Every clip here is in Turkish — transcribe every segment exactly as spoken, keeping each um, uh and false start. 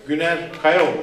Güner Kayaoğlu.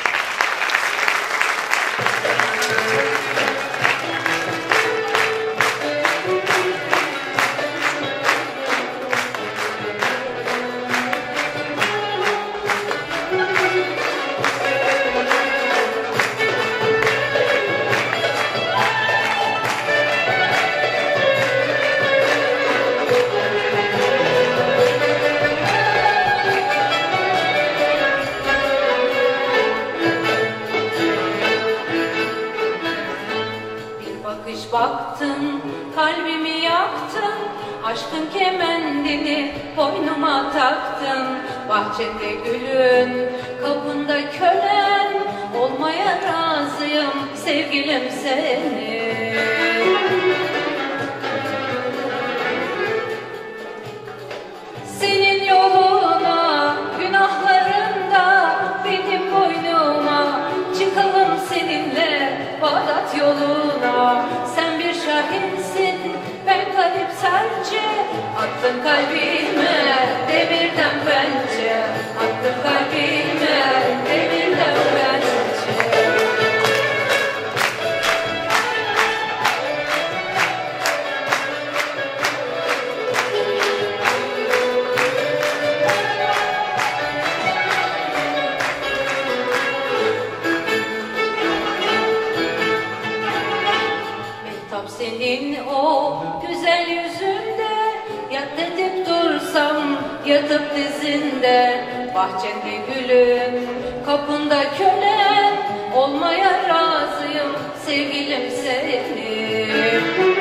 Baktın, kalbimi yaktın, aşkın kemendini boynuma taktın. Bahçede gülün, kapında kölen, olmaya razıyım sevgilim seni. Senin yoluna, günahlarında benim boynuma, çıkalım seninle Bağdat yoluna. Sen bir şahinsin, ben garip serçe, attın kalbime demirden pençe, attın kalbime demirden pençe. Senin o güzel yüzünde yat edip dursam yatıp dizinde. Bahçende gülün, kapında kölen, olmaya razıyım sevgilim seni.